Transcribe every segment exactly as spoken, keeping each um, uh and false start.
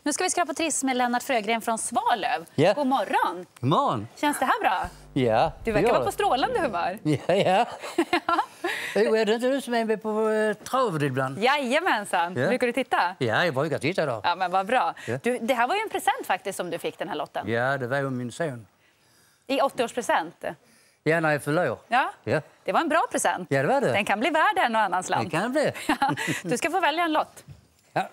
Nu ska vi skrapa triss med Lennart Frögren från Svalöv. Ja. God morgon. God morgon. Känns det här bra? Ja. Du verkar ja. vara på strålande humör. Ja, ja. Jo, är det inte du som är med på uh, travet ibland? Jajamensan. Ja. Brukar du titta? Ja, jag brukar titta då. Ja, men vad bra. Ja. Du, det här var ju en present faktiskt som du fick, den här lotten. Ja, det var ju min son. I åttioårspresent. Ja, när jag fyller år. Ja. Ja. Det var en bra present. Ja, det var det. Den kan bli värd en och annan Det slant. kan bli. Ja. Du ska få välja en lott. Ja.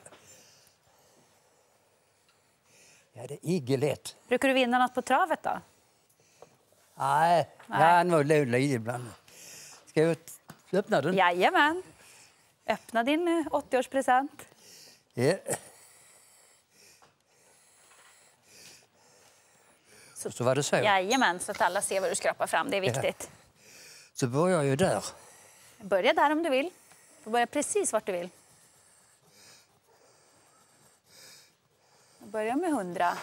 Ja, det är inte lätt. Brukar du vinna något på travet då? Nej, Nej. ja, nog lite ibland. Ska jag öppna den? Jajamän. Öppna din eh, åttioårspresent. Ja. Så, Så var det så. Jajamän, så att alla ser vad du skrapar fram. Det är viktigt. Så börjar jag ju där. Börja där om du vill. Du får börja precis vart du vill. Börja med hundra.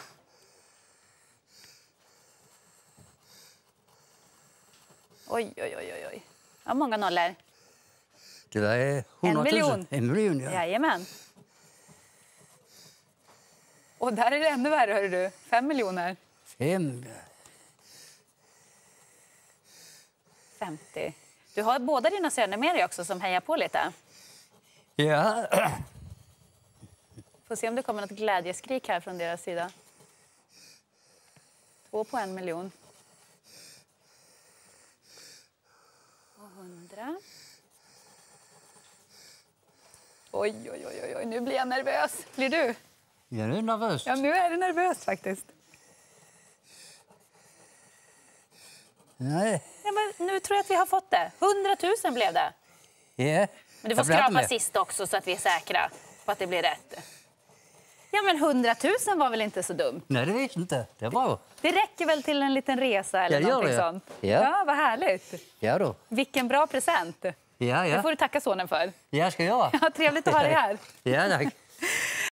Oj, oj, oj, oj, oj. Ja, många nollor. Det var En hundratusen. miljon. En miljon, ja. Jajamän. Och där är det ännu värre, hör du. Fem miljoner. Fem. femtio. Du har båda dina söner med dig också som hejar på lite. Ja. Får se om det kommer något glädjeskrik här från deras sida. Två på en miljon. Och hundra. Oj, oj, oj, oj, nu blir jag nervös. Blir du? Ja, nu är nervös. Ja, nu är det nervöst faktiskt. Nej. Ja, men nu tror jag att vi har fått det. Hundratusen blev det. Ja. Men du får Jag blir inte skrapa med. sist också så att vi är säkra på att det blir rätt. Ja, men hundratusen var väl inte så dumt. Nej, det vet jag inte. Det är bra. Det räcker väl till en liten resa eller Ja, det gör någonting det. sånt. Ja. Ja, vad härligt. Ja då. Vilken bra present. Ja, Det ja. får du tacka sonen för. Ja, ska jag göra. Ja, trevligt att ha dig här. Ja, tack.